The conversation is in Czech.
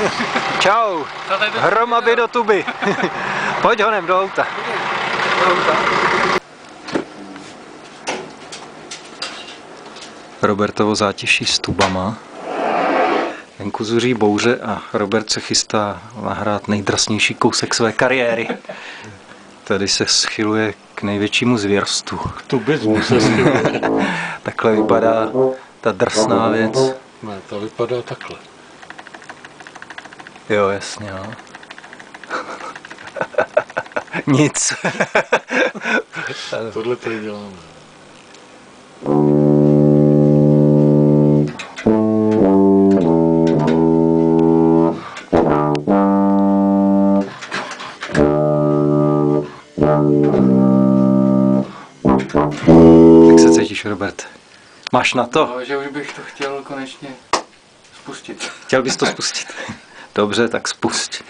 Čau. Hromady do tuby. Pojď honem do auta. Robertovo zátěší s tubama. Venku zuří bouře a Robert se chystá nahrát nejdrsnější kousek své kariéry. Tady se schyluje k největšímu zvěrstvu. K tubismu se schyluje. Takhle vypadá ta drsná věc. Ne, to vypadá takhle. Jo, jasně, no. Nic. Tohle tady děláme. Jak se cítíš, Robert? Máš na to? No, že už bych to chtěl konečně spustit. Chtěl bys to spustit? Dobře, tak spust.